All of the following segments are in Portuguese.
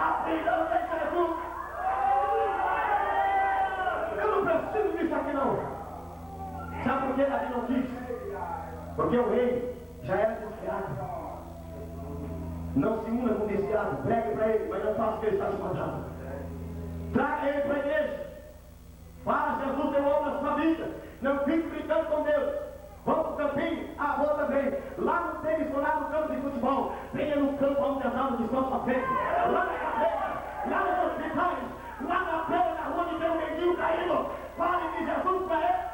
a vida em Jesus. Eu não preciso disso aqui não. Sabe por que Davi não quis? Porque o rei já era desfiado. Não se una com o desfiado, pregue para ele, mas não faça o que ele está te mandando. Traga ele para a igreja. Fala, Jesus tem obra na sua vida. Não fique brincando com Deus. Vamos para o campinho, vou também. Lá no tênis, lá no campo de futebol. Venha no campo onde as aulas estão sua frente. Lá na cadeia, lá nos hospitais, lá na beira da rua onde tem um mendigo caído. Fale de Jesus para ele.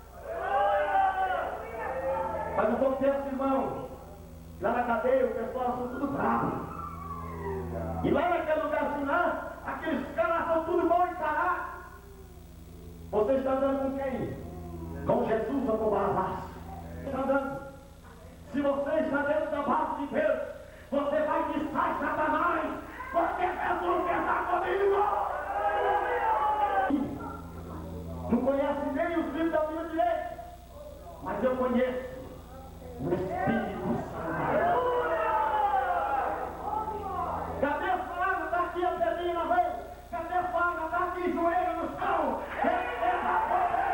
Mas eu vou ter esse irmão. Lá na cadeia, o pessoal são tudo bravo. E lá naquele lugarzinho lá, aqueles caras são tudo bom e caraca. Você está andando com quem? Com Jesus ou com Barrabás? Está andando. Se você está dentro da base de Deus, você vai desfaz Satanás, porque Jesus está comigo. Não conhece nem os livros da Bíblia direito, mas eu conheço o Espírito Santo. Cadê a palavra? Está aqui a pedrinha na veia. Cadê a palavra? Está aqui, joelho no chão. Receba a poder.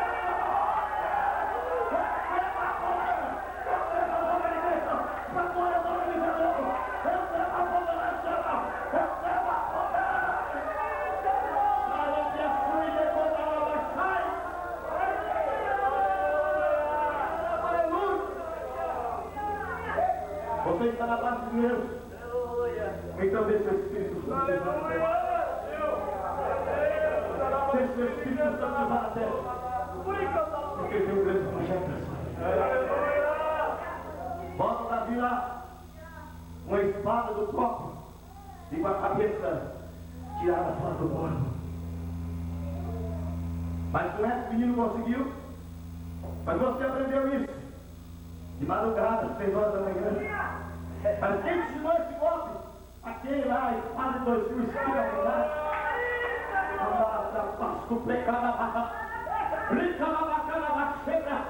Receba a poder. Receba a poder de Deus. Para a glória do nome de Jesus. Receba a poder na chama. Receba a poder. Sai de açúcar e quando a obra sai. Aleluia. Você está na base de Deus. Então deixa o Espírito Santo levar a terra. Deixa o Espírito Santo levar a terra. Porque tem um grande projeto. Bota Davi lá, uma espada do copo e com a cabeça tirada fora do corpo. Mas não é que o menino conseguiu. Mas você aprendeu isso de madrugada, às 6 horas da manhã. Mas quem ensinou esse golpe? Aquele lá, espada de 2 fios, esquina por lá. Passo, preca na vaca, brinca na vaca, na vaca, chega.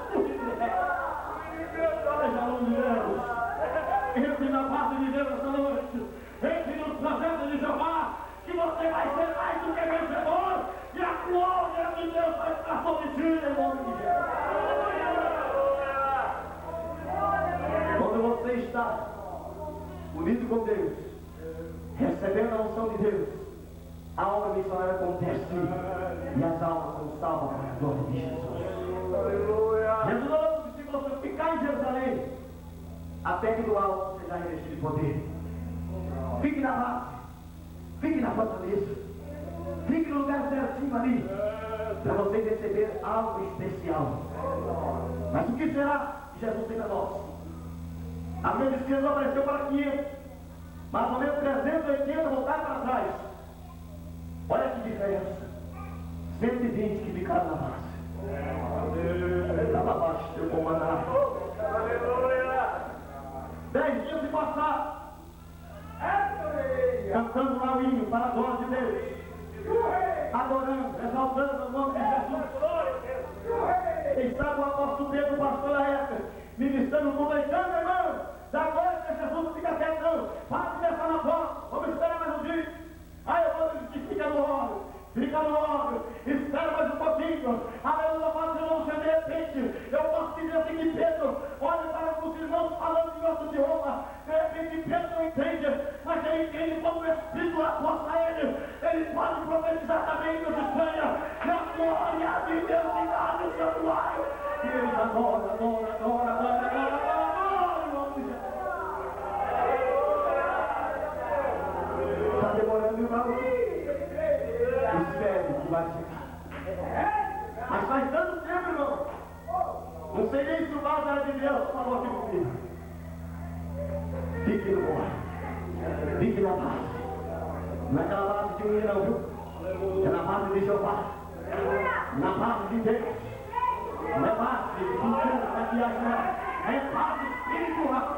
Seja nome de Deus. Entre na base de Deus essa noite. Entre nos projetos de Jeová, que você vai ser mais do que vencedor. E a glória de Deus vai estar sobre ti, em nome de Jesus. Quando você está unido com Deus, recebendo a unção de Deus, a obra missionária acontece e as almas são salvas para a glória de Jesus. Aleluia! Jesus falou que se você ficar em Jerusalém, até que do alto seja revestido de poder. Fique na base, fique na fortaleza, fique no lugar certinho ali, para você receber algo especial. Mas o que será que Jesus tem para nós? A Bíblia diz que Jesus apareceu para 500, mais ou menos 380 voltaram para trás. Olha que diferença. 120 que ficaram na base. Estava abaixo, teu comandante. 10 dias se passaram, cantando lá o hino para a glória de Deus, adorando, exaltando o nome de Jesus. Quem sabe o apóstolo Pedro, o pastor da época, ministrando o mundo aí, canta, irmão, da glória de Jesus, não fica quieto não, para de deixar na porta, vamos esperar mais um dia. Aí eu vou dizer, fica no óleo, espera mais um pouquinho, aleluia, mas irmão, de repente, eu posso dizer assim que Pedro, olha para os irmãos falando de outro idioma, de repente Pedro não entende, mas ele entende como o Espírito aposta ele pode profetizar também Deus estranha, na glória de Deus que dá no santuário, e ele adora, irmão de Jesus. Está demorando, irmão? Espere que vai chegar. Mas faz tanto tempo, irmão. Não sei nem se o vaso era de Deus, falou aqui comigo. Fique no ar. Fique na base. Não é aquela base de unha não, viu? É na base de Jeová. Na base de Deus. Não é base de cultura, maquiagem, não. É base espiritual.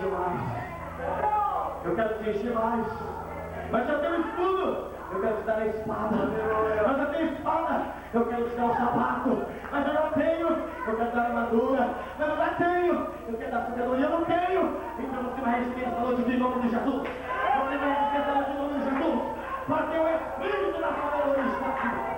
encher mais. Eu quero te encher mais. Mas eu tenho escudo. Eu quero te dar a espada. Mas eu tenho espada. Eu quero te dar o sapato. Mas eu não tenho. Eu quero te dar a armadura. Mas eu não tenho. Eu quero dar a sabedoria. Eu não tenho. Então você vai receber essa noite em nome de Jesus. Você vai receber essa noite em nome de Jesus. Porque o Espírito da sabedoria está aqui.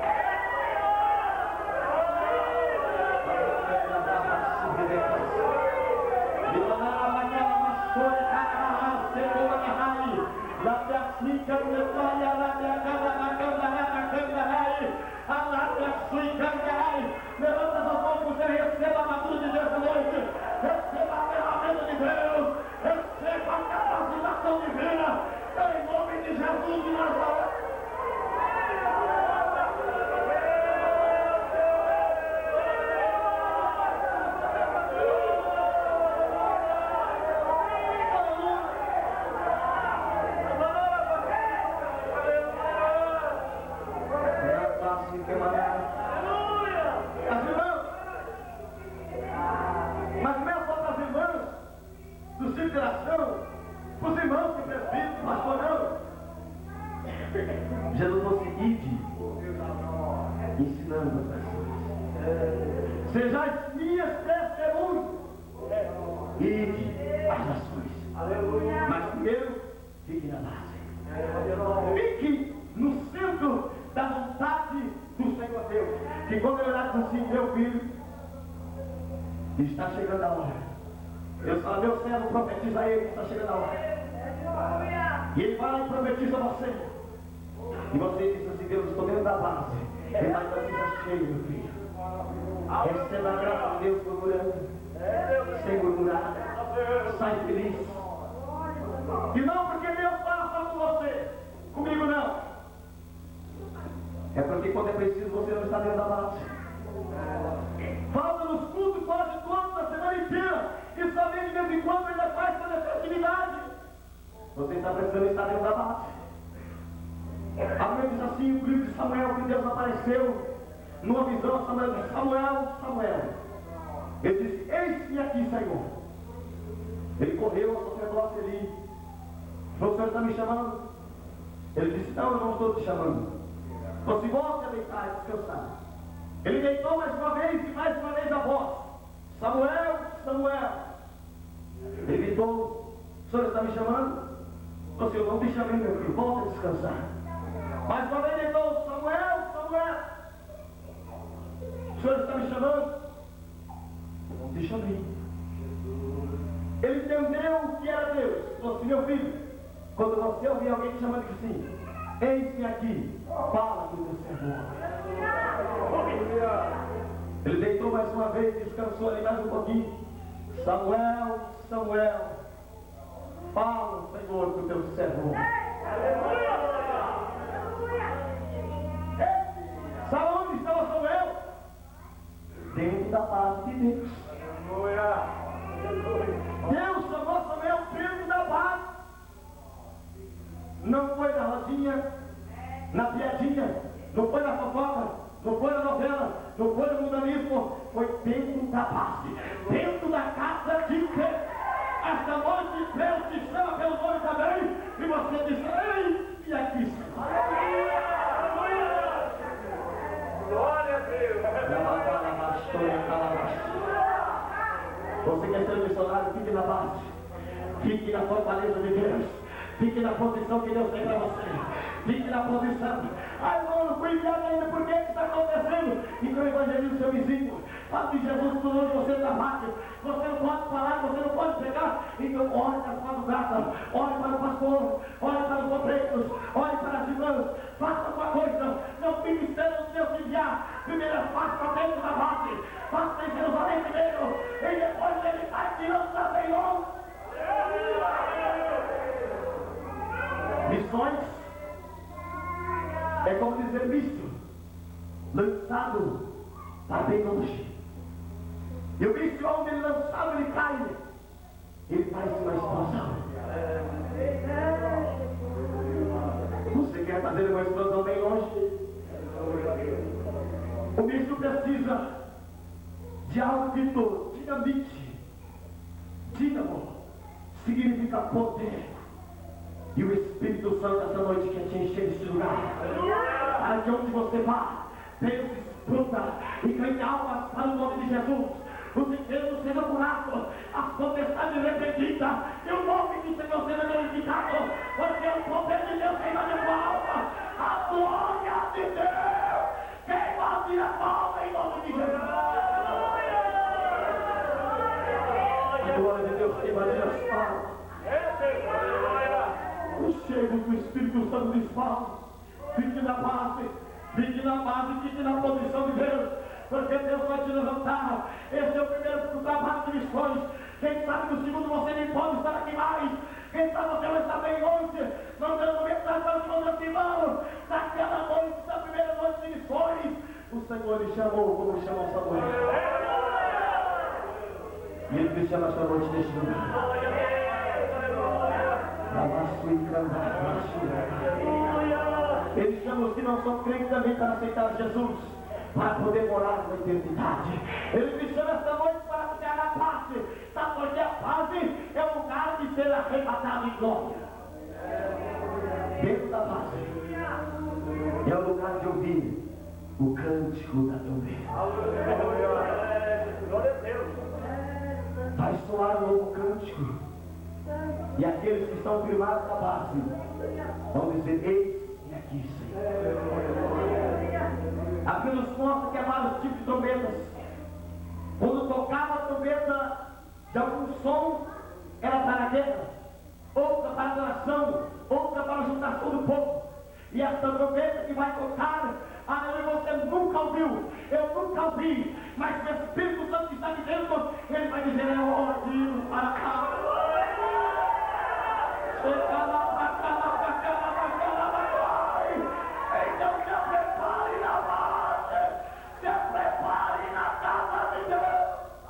Levanta as mãos, você receba a armadura de Deus essa noite. Receba a ferramenta de Deus. Receba a capacitação divina. Em nome de Jesus de Nazaré. Os irmãos que presbíteros, pastor, não. Jesus fosse ide, ensinando as pessoas. Sejais minhas testemunhas. Ide as nações. Mas primeiro, fique na base. Fique no centro da vontade do Senhor Deus. Que quando ele olhar assim, meu filho, está chegando a hora. Deus fala, meu servo, profetiza a ele que está chegando a hora. E ele vai lá e profetiza a você. E você diz assim, Deus, estou dentro da base. Ele vai dizer, está cheio, meu filho. Receba a graça de Deus murmurando. Sem murmurar. Sai feliz. E não porque Deus fala só com você. Comigo não. É porque quando é preciso você não está dentro da base. Falta nos cultos quase todos a semana inteira. E só vem de vez em quando ainda faz toda essa atividade. Você está precisando estar dentro da base. A Bíblia diz assim, o livro de Samuel, que Deus apareceu numa visão, Samuel disse, Samuel, Samuel. Ele disse, eis-me aqui, Senhor. Ele correu ao sacerdote ali. O Senhor está me chamando? Ele disse, não, eu não estou te chamando. Você volta a deitar e descansar. Ele deitou mais uma vez e mais uma vez a voz. Samuel, Samuel. Ele gritou, o Senhor está me chamando? Você, eu não te chamei, meu filho, volta a descansar. Mais uma vez deitou, Samuel, Samuel. O Senhor está me chamando? Eu não te chamei. Ele entendeu o que era Deus. Falou assim, meu filho, quando você ouvir alguém te chamando assim, eis-me aqui, fala com o teu servo. Ele deitou mais uma vez, descansou ali mais um pouquinho. Samuel, Samuel, fala, Senhor, com o teu servo. Sabe onde estava Samuel? Dentro da base de Deus. Deus chamou Samuel dentro da base. Não foi na rodinha, na piadinha, não foi na fofoca, não foi na novela, não foi no mundanismo, foi dentro da base, dentro da casa de Deus. Esta noite Deus te chama pelo nome também, e você diz, ei, e aqui, Senhor. Glória a Deus. Você quer ser um missionário? Fique na base, fique na fortaleza de Deus. Fique na posição que Deus tem para você. Fique na posição. Ai, irmão, não fui enviado ainda. Por que está acontecendo? Então evangelize o seu vizinho. Fala de Jesus por onde você trabalha. Você não pode falar, você não pode pregar. Então ore para as madrugadas. Ore para o pastor. Ore para os obreiros. Ore para as irmãs. Faça uma coisa. Não fique esperando Deus enviar. Primeiro faça dentro da base. Faça em Jerusalém primeiro. E depois ele vai tirando também longe. Missões é como dizer misto, lançado para bem longe. E o misto, onde ele lançado, ele cai. Ele faz uma explosão. Você quer fazer uma explosão bem longe? O misto precisa de algo que dinamite, dínamo, significa poder. E o Espírito Santo essa noite quer te encher desse lugar. Para que onde você vá, Deus exploda e ganhe almas para o nome de Jesus. Os enfermos sejam curados, as potestades repreendidas, e o nome do Senhor seja glorificado, porque o poder de Deus queima na tua alma, a glória de Deus queima a minha alma em nome de Jesus. A glória de Deus queima as minhas almas. Os cheios do Espírito Santo diz: Paulo, fique na base, fique na posição de Deus, porque Deus vai te levantar. Esse é o primeiro trabalho de missões. Quem sabe no segundo você nem pode estar aqui mais. Quem sabe você vai estar bem longe, não dando mensagem de meus irmãos. Naquela noite, da primeira noite de missões, o Senhor lhe chamou como chamou Samuel. E Ele me chama esta noite neste lugar. Ele chama os que não são crentes também para aceitar Jesus, para poder morar na eternidade. Ele me chama esta noite para ficar na paz, sabe? Porque a paz é o lugar de ser arrebatado em glória. Dentro da paz é o lugar de ouvir o cântico da trombeta. Vai soar um novo cântico. E aqueles que estão firmados na base vão dizer: eis-me aqui, Senhor. Aqui nos mostra que há vários tipos de trombetas. Quando tocava a trombeta de algum som, era para a guerra, outra para a adoração, outra para a juntação do povo. E essa trombeta que vai tocar, você nunca ouviu, eu nunca ouvi, mas o Espírito Santo que está dizendo, ele vai dizer: é hora de ir para cá. Então se prepare na base, se prepare na casa de Deus.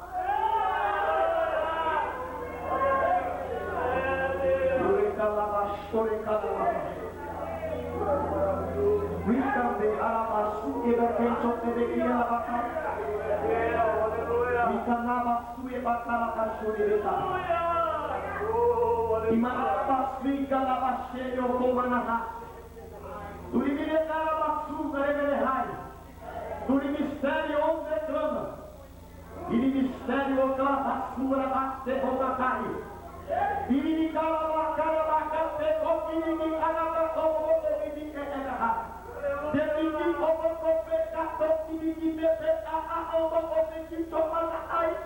Do ministério onde reclama, e ministério onde a basura bate rouba cai, e me cala a cara da café, e me cala da cova, e me quer Deus como profeta, e me dizer a alma, você que toma na ai.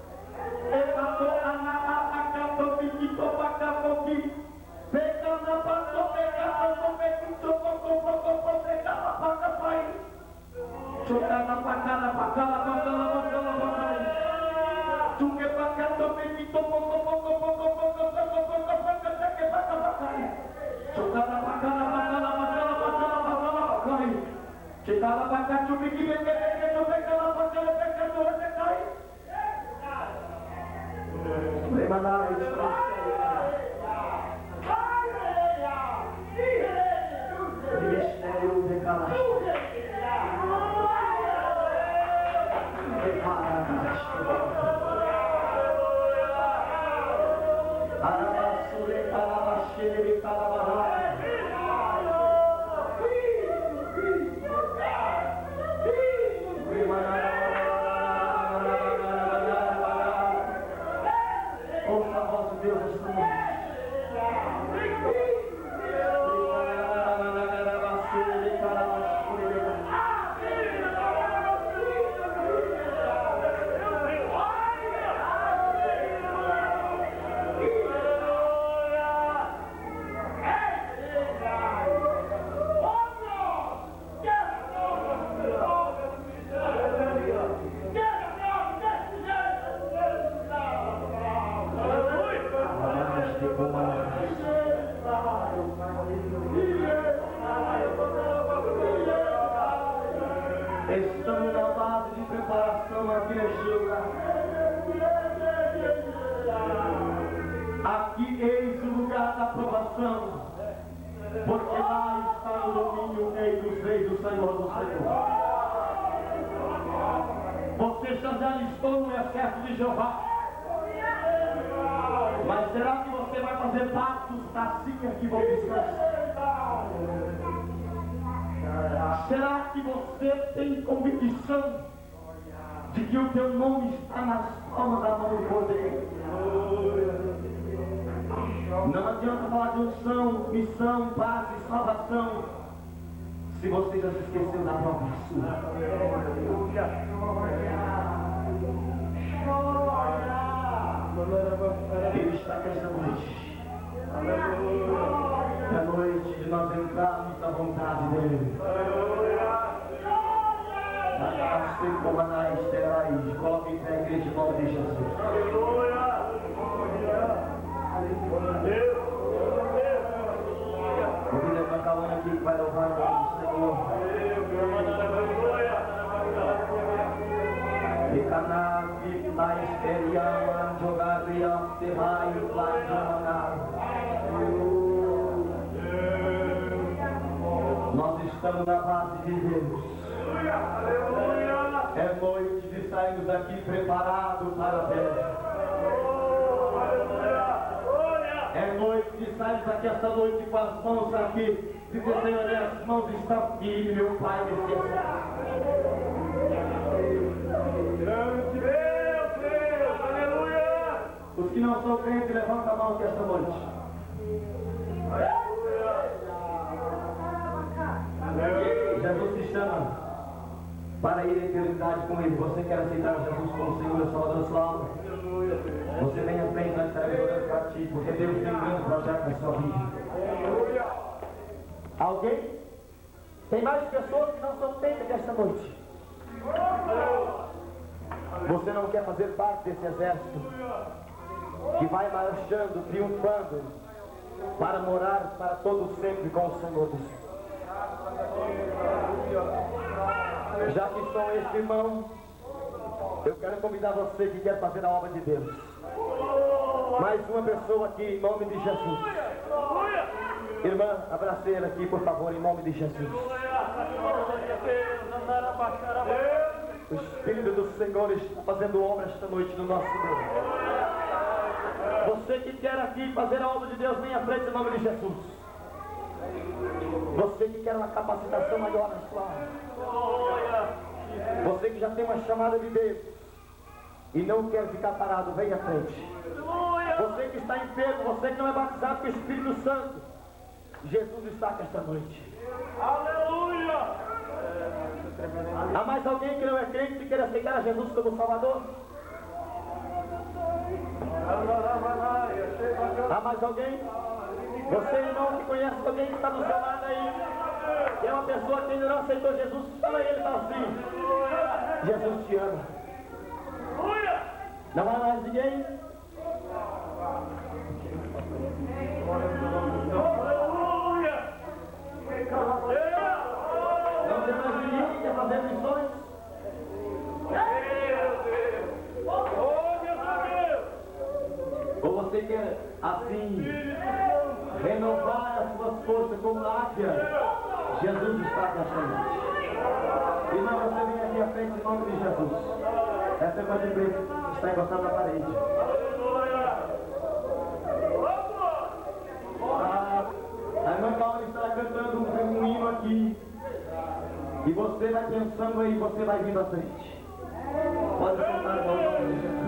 Estamos na base de preparação aqui neste lugar. Aqui eis o lugar da aprovação, porque lá está o domínio, Rei dos Reis, do Senhor do Senhor. Você já alistou no exército de Jeová, mas será que você fazer pactos assim aqui vão descansar? Será que você tem convicção de que o teu nome está nas palmas da mão do poder? Não adianta falar de unção, missão, paz e salvação se você já se esqueceu da própria sua. Ele está aqui esta noite. É noite de nós entrarmos na vontade dele. Assim como Anás terás, coloque em pé a igreja em nome de Jesus. Vou me levar a hora aqui que vai louvar o nome do Senhor. E canavi, la esperiam, jogariam, terraio, la jamanar. Nós estamos na base de Deus. É noite de sairmos daqui preparado para a festa. É noite de sairmos daqui esta noite com as mãos aqui. Dizer, Senhor, minhas mãos estão firmes, meu Pai, nesse Deus, aleluia! Os que não são crentes, levantam a mão aqui esta noite. Jesus te chama para ir à eternidade com Ele. Você quer aceitar Jesus como Senhor e Salvador da sua alma? Você vem à frente, nós estaremos orando para ti, porque Deus tem um grande projeto na sua vida. Alguém? Tem mais pessoas que não são crentes desta noite. Você não quer fazer parte desse exército que vai marchando, triunfando, para morar para todo sempre com o Senhor dos Céus. Já que sou este irmão, eu quero convidar você que quer fazer a obra de Deus. Mais uma pessoa aqui em nome de Jesus. Irmã, abrace ele aqui, por favor, em nome de Jesus. O Espírito do Senhor está fazendo obra esta noite no nosso meio. Você que quer aqui fazer a obra de Deus, vem à frente em nome de Jesus. Você que quer uma capacitação maior na sua alma. Você que já tem uma chamada de Deus e não quer ficar parado, vem à frente. Você que está enfermo, você que não é batizado com o Espírito Santo, Jesus está aqui esta noite. Aleluia! Há mais alguém que não é crente e quer aceitar a Jesus como Salvador? Há mais alguém? Você, irmão, que conhece alguém que está do seu lado aí, que é uma pessoa que ainda não aceitou Jesus, fala ele e fala assim: Jesus te ama. Não há mais ninguém? Não tem mais ninguém que quer fazer missões? Ou você quer assim renovar as suas forças como águia? Jesus está com a gente. Irmão, você vem aqui à frente em nome de Jesus. Essa irmã de preto está encostada na parede. A irmã Paula está cantando um hino aqui. E você vai pensando aí, você vai vindo à frente. Pode sentar, irmão.